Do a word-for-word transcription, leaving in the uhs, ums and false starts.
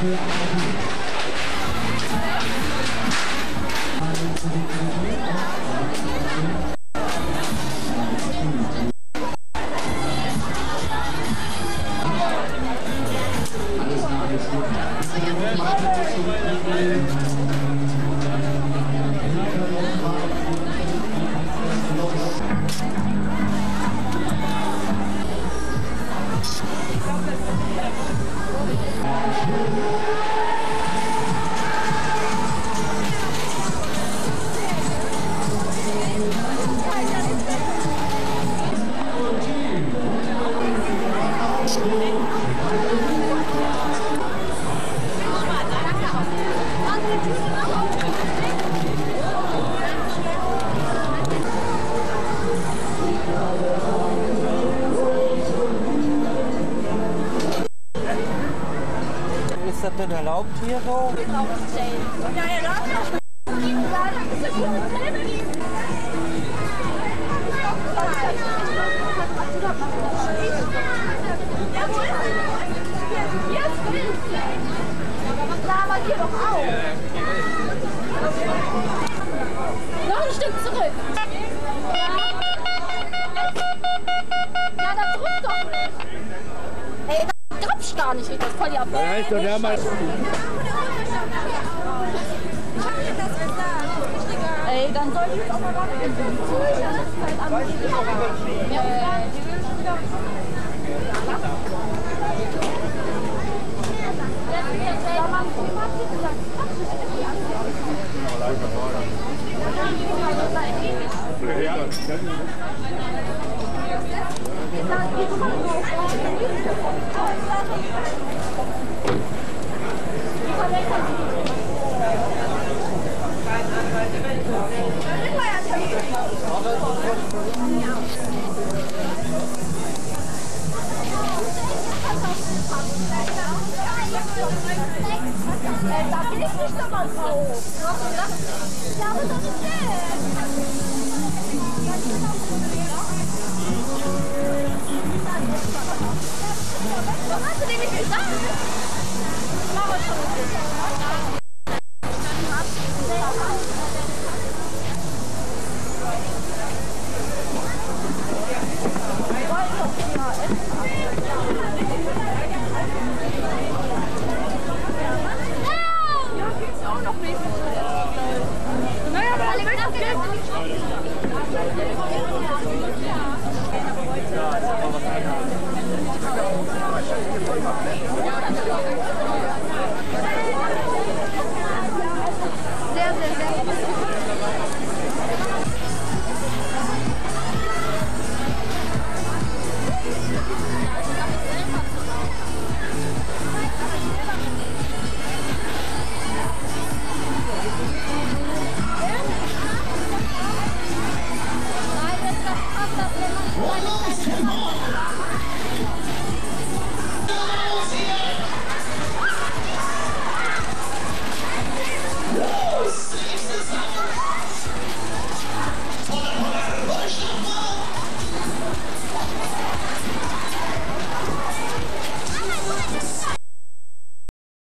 Ist das denn erlaubt hier so? Hier doch auch. Noch ein Stück zurück. Ja, da drückt doch nicht. Ey, da gab's gar nicht richtig. Voll die Abwehr. Da heißt doch der mal. Ey, dann soll ich jetzt auch mal warten. Dann ist halt am Da bin ich nicht dabei drauf. Ja, aber das ist schön. Was hast du denn nicht gesagt? Ich mache schon nicht. Ja,